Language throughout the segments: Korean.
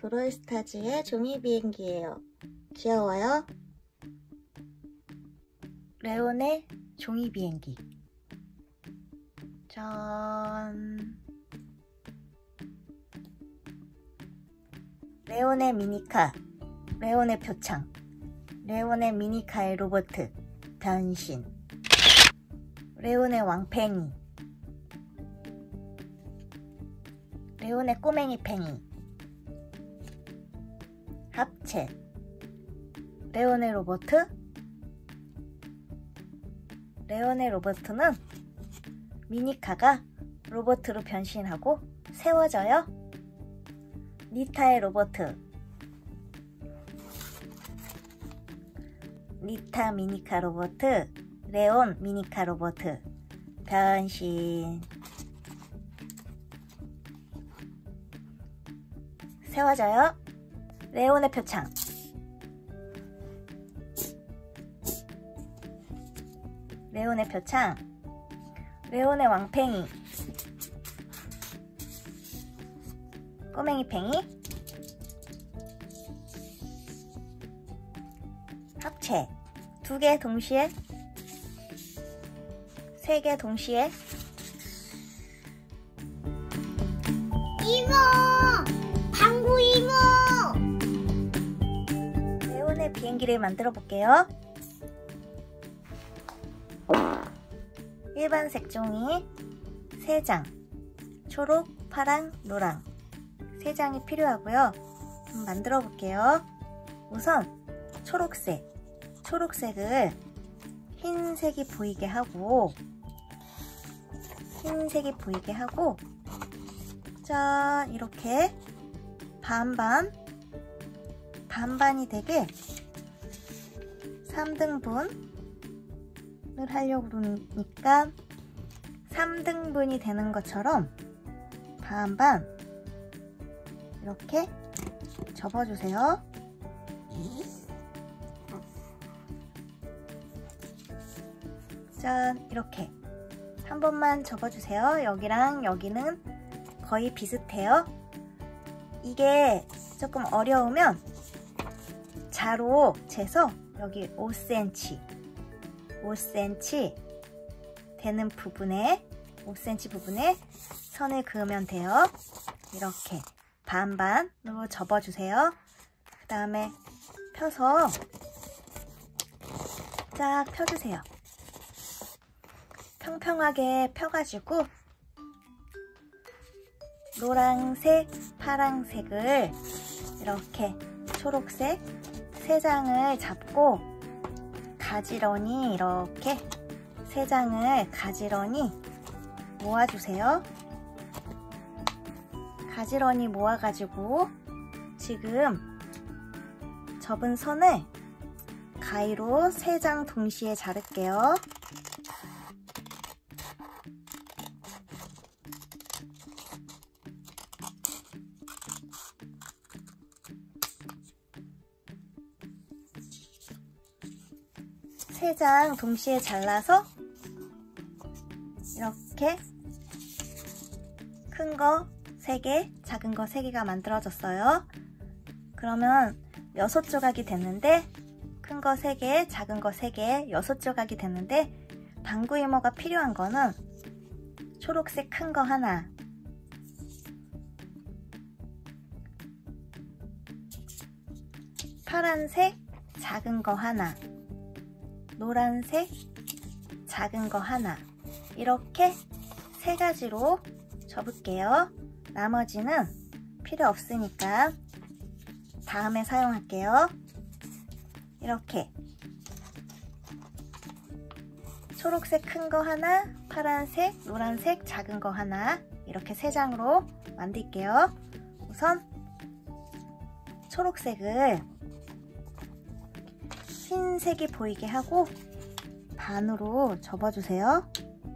브롤스타즈의 종이 비행기예요. 귀여워요? 레온의 종이 비행기. 짠! 레온의 미니카, 레온의 표창, 레온의 미니카의 로봇 변신, 레온의 왕팽이, 레온의 꼬맹이 팽이, 합체, 레온의 로봇. 레온의 로봇은 미니카가 로봇으로 변신하고 세워져요. 니타의 로봇, 니타 미니카 로봇, 레온 미니카 로봇 변신. 세워져요. 레온의 표창, 레온의 표창, 레온의 왕팽이, 꼬맹이 팽이, 합체. 2개 동시에, 3개 동시에. 이모! 방구 이모! 레온의 비행기를 만들어 볼게요. 일반색 종이 3장, 초록, 파랑, 노랑 3장이 필요하고요. 만들어 볼게요. 우선 초록색을 흰색이 보이게 하고, 자, 이렇게 반반이 되게 3등분을 하려고 그러니까 3등분이 되는 것처럼 반반 이렇게 접어주세요. 짠, 이렇게 한 번만 접어주세요. 여기랑 여기는 거의 비슷해요. 이게 조금 어려우면 자로 재서 여기 5cm 되는 부분에 5cm 부분에 선을 그으면 돼요. 이렇게 반반으로 접어주세요. 그 다음에 펴서 쫙 펴주세요. 평평하게 펴가지고 노란색, 파란색을 이렇게 초록색 3장을 잡고 가지런히 이렇게 3장을 가지런히 모아주세요. 가지런히 모아가지고 지금 접은 선을 가위로 3장 동시에 자를게요. 세 장 동시에 잘라서 이렇게 큰 거 3개, 작은 거 3개가 만들어졌어요. 그러면 6조각이 됐는데, 큰 거 3개, 작은 거 3개, 6조각이 됐는데, 방구 이모가 필요한 거는 초록색 큰 거 하나, 파란색 작은 거 하나, 노란색 작은 거 하나, 이렇게 3가지로 접을게요. 나머지는 필요 없으니까 다음에 사용할게요. 이렇게 초록색 큰 거 하나, 파란색, 노란색 작은 거 하나, 이렇게 3장으로 만들게요. 우선 초록색을 흰색이 보이게 하고 반으로 접어주세요.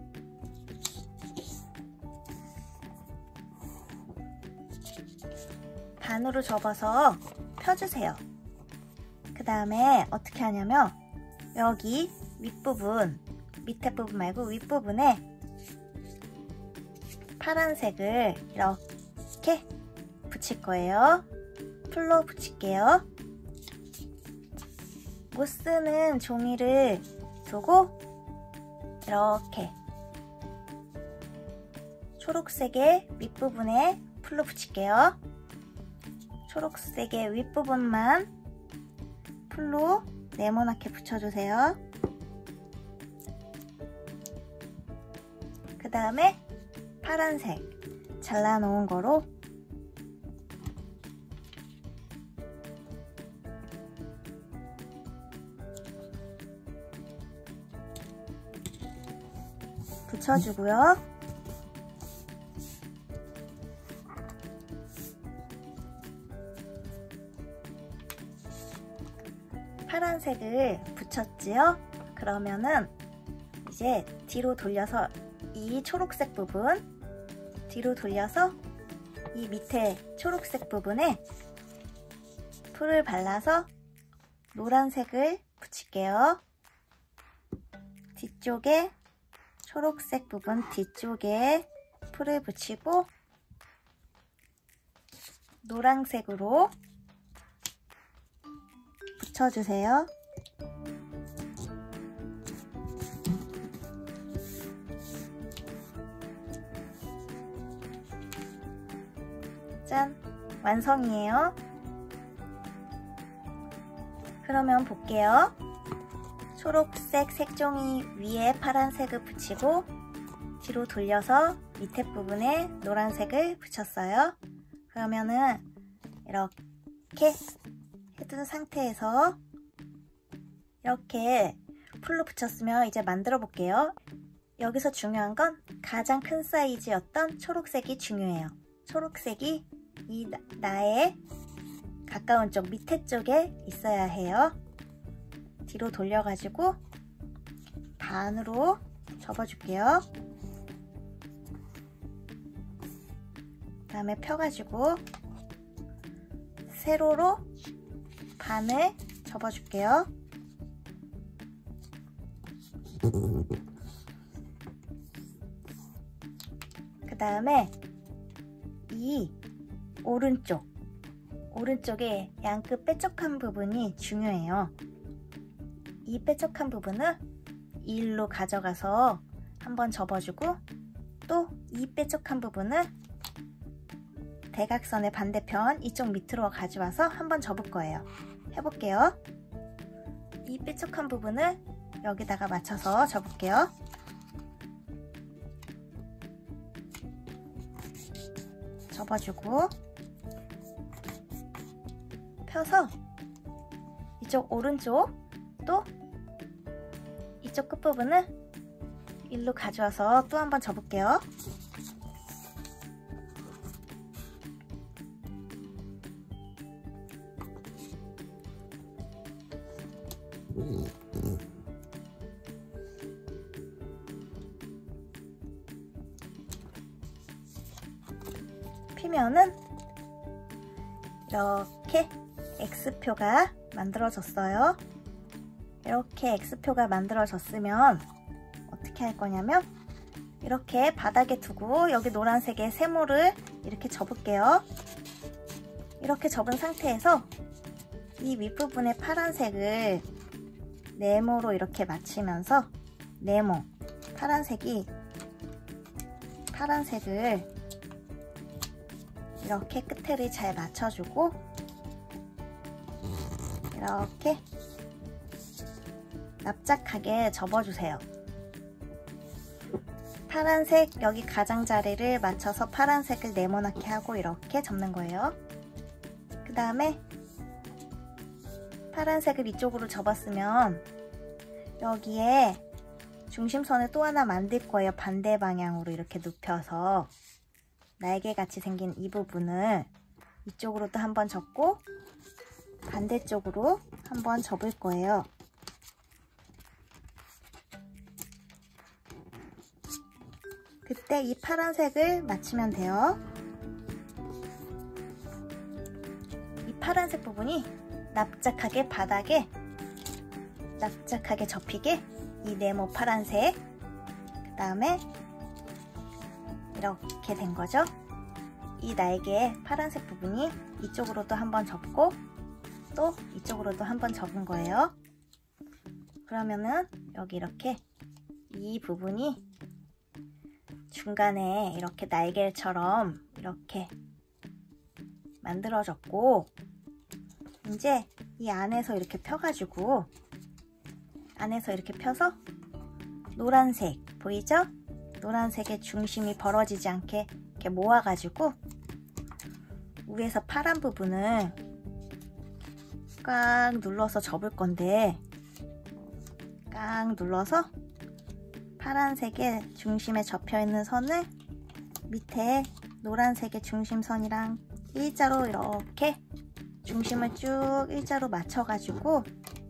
반으로 접어서 펴주세요. 그 다음에 어떻게 하냐면 여기 윗부분, 밑에 부분 말고 윗부분에 파란색을 이렇게 붙일 거예요. 풀로 붙일게요. 못 쓰는 종이를 두고 이렇게 초록색의 윗부분에 풀로 붙일게요. 초록색의 윗부분만 풀로 네모나게 붙여주세요. 그 다음에 파란색 잘라놓은 거로 붙여주고요. 파란색을 붙였지요? 그러면은 이제 뒤로 돌려서 이 초록색 부분 뒤로 돌려서 이 밑에 초록색 부분에 풀을 발라서 노란색을 붙일게요. 뒤쪽에 초록색 부분 뒤쪽에 풀을 붙이고 노란색으로 붙여주세요. 짠! 완성이에요. 그러면 볼게요. 초록색 색종이 위에 파란색을 붙이고 뒤로 돌려서 밑에 부분에 노란색을 붙였어요. 그러면은 이렇게 해둔 상태에서 이렇게 풀로 붙였으면 이제 만들어 볼게요. 여기서 중요한 건 가장 큰 사이즈였던 초록색이 중요해요. 초록색이 이 나의 가까운 쪽 밑에 쪽에 있어야 해요. 뒤로 돌려가지고 반으로 접어줄게요. 그 다음에 펴가지고 세로로 반을 접어줄게요. 그 다음에 이 오른쪽에 양끝 뾰족한 부분이 중요해요. 이 뾰족한 부분을 일로 가져가서 한번 접어주고 또 이 뾰족한 부분을 대각선의 반대편 이쪽 밑으로 가져와서 한번 접을 거예요. 해볼게요. 이 뾰족한 부분을 여기다가 맞춰서 접을게요. 접어주고 펴서 이쪽 오른쪽 또 이쪽 끝부분을 일로 가져와서 또 한번 접을게요. 피면은 이렇게 X표가 만들어졌어요. 이렇게 X표가 만들어졌으면 어떻게 할 거냐면 이렇게 바닥에 두고 여기 노란색의 세모를 이렇게 접을게요. 이렇게 접은 상태에서 이 윗부분에 파란색을 네모로 이렇게 맞추면서 네모 파란색을 이렇게 끝에를 잘 맞춰주고 이렇게 납작하게 접어주세요. 파란색 여기 가장자리를 맞춰서 파란색을 네모나게 하고 이렇게 접는 거예요. 그 다음에 파란색을 이쪽으로 접었으면 여기에 중심선을 또 하나 만들 거예요. 반대 방향으로 이렇게 눕혀서 날개같이 생긴 이 부분을 이쪽으로 또 한번 접고 반대쪽으로 한번 접을 거예요. 그때 이 파란색을 맞추면 돼요. 이 파란색 부분이 납작하게 바닥에 납작하게 접히게 이 네모 파란색 그 다음에 이렇게 된 거죠. 이 날개 파란색 부분이 이쪽으로도 한번 접고 또 이쪽으로도 한번 접은 거예요. 그러면은 여기 이렇게 이 부분이 중간에 이렇게 날개처럼 이렇게 만들어졌고, 이제 이 안에서 이렇게 펴가지고 안에서 이렇게 펴서 노란색 보이죠? 노란색의 중심이 벌어지지 않게 이렇게 모아가지고 위에서 파란 부분을 꽉 눌러서 접을 건데, 꽉 눌러서 파란색의 중심에 접혀 있는 선을 밑에 노란색의 중심선이랑 일자로 이렇게 중심을 쭉 일자로 맞춰가지고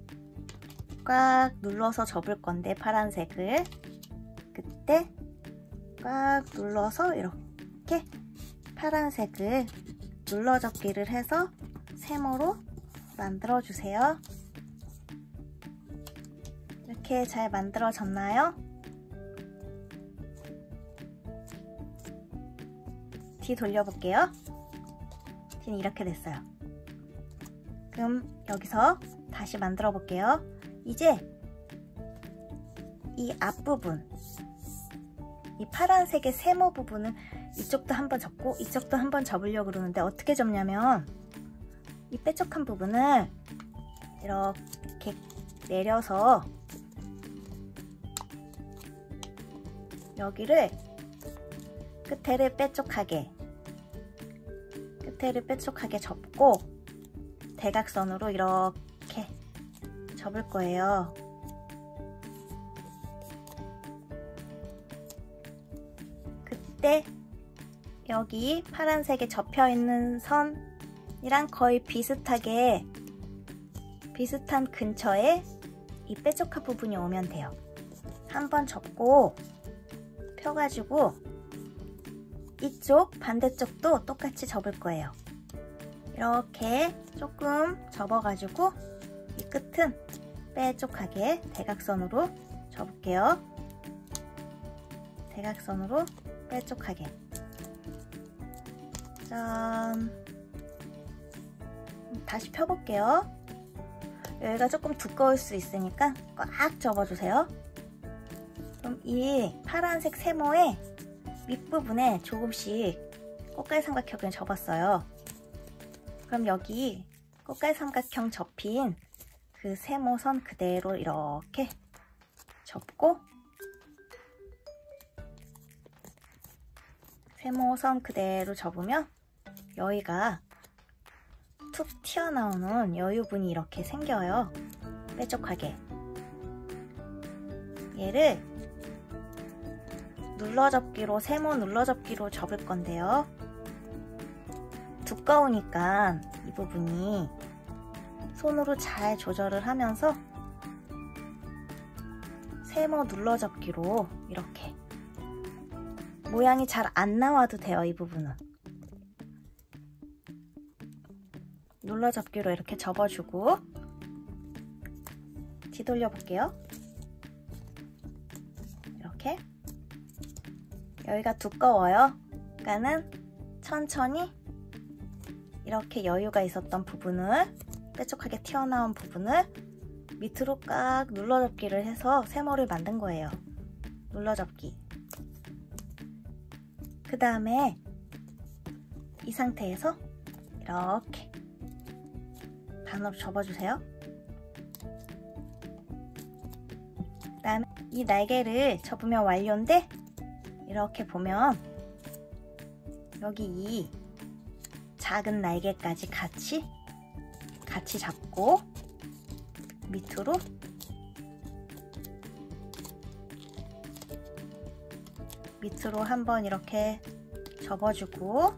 꽉 눌러서 접을 건데, 파란색을 그때 꽉 눌러서 이렇게 파란색을 눌러접기를 해서 세모로 만들어 주세요. 이렇게 잘 만들어졌나요? 뒤 돌려볼게요. 뒤는 이렇게 됐어요. 그럼 여기서 다시 만들어 볼게요. 이제 이 앞부분, 이 파란색의 세모 부분은 이쪽도 한번 접고 이쪽도 한번 접으려고 그러는데, 어떻게 접냐면 이 뾰족한 부분을 이렇게 내려서 여기를 끝에를 뾰족하게 접고 대각선으로 이렇게 접을 거예요. 그때 여기 파란색에 접혀 있는 선이랑 거의 비슷한 근처에 이 뾰족한 부분이 오면 돼요. 한번 접고 펴가지고 이쪽 반대쪽도 똑같이 접을 거예요. 이렇게 조금 접어가지고 이 끝은 뾰족하게 대각선으로 접을게요. 대각선으로 뾰족하게. 짠. 다시 펴볼게요. 여기가 조금 두꺼울 수 있으니까 꽉 접어주세요. 그럼 이 파란색 세모의 윗부분에 조금씩 꽃갈 삼각형을 접었어요. 그럼 여기 꽃갈 삼각형 접힌 그 세모선 그대로 이렇게 접고, 세모선 그대로 접으면 여기가 툭 튀어나오는 여유분이 이렇게 생겨요. 뾰족하게. 얘를 눌러접기로, 세모 눌러접기로 접을 건데요. 두꺼우니까 이 부분이 손으로 잘 조절을 하면서 세모 눌러접기로 이렇게, 모양이 잘 안 나와도 돼요. 이 부분은 눌러접기로 이렇게 접어주고, 뒤돌려 볼게요. 이렇게. 여기가 두꺼워요. 그러니까는 천천히 이렇게 여유가 있었던 부분을, 뾰족하게 튀어나온 부분을 밑으로 꽉 눌러접기를 해서 세모를 만든 거예요. 눌러접기. 그 다음에 이 상태에서 이렇게 반으로 접어주세요. 그 다음에 이 날개를 접으면 완료인데, 이렇게 보면 여기 이 작은 날개까지 같이 잡고 밑으로 한번 이렇게 접어주고,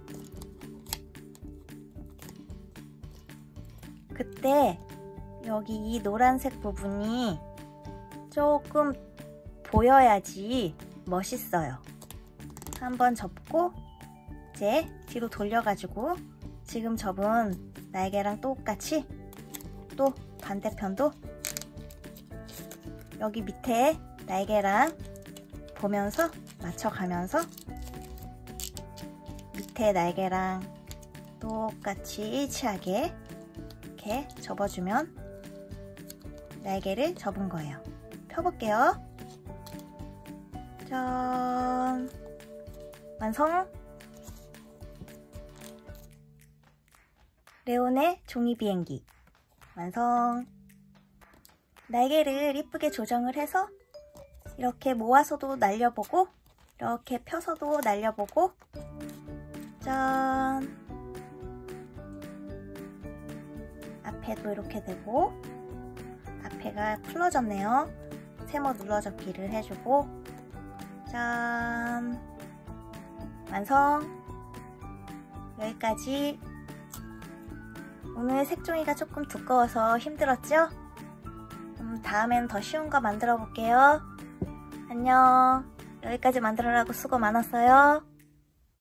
그때 여기 이 노란색 부분이 조금 보여야지 멋있어요. 한번 접고 이제 뒤로 돌려가지고 지금 접은 날개랑 똑같이 또 반대편도 여기 밑에 날개랑 보면서 맞춰가면서 밑에 날개랑 똑같이 일치하게 이렇게 접어주면 날개를 접은 거예요. 펴볼게요. 짠! 완성! 레온의 종이 비행기 완성! 날개를 이쁘게 조정을 해서 이렇게 모아서도 날려보고 이렇게 펴서도 날려보고 짠! 앞에도 이렇게 되고 앞에가 풀러졌네요. 세모 눌러접기를 해주고 짠! 완성! 여기까지. 오늘 색종이가 조금 두꺼워서 힘들었죠? 다음엔 더 쉬운 거 만들어 볼게요. 안녕. 여기까지 만들으라고 수고 많았어요.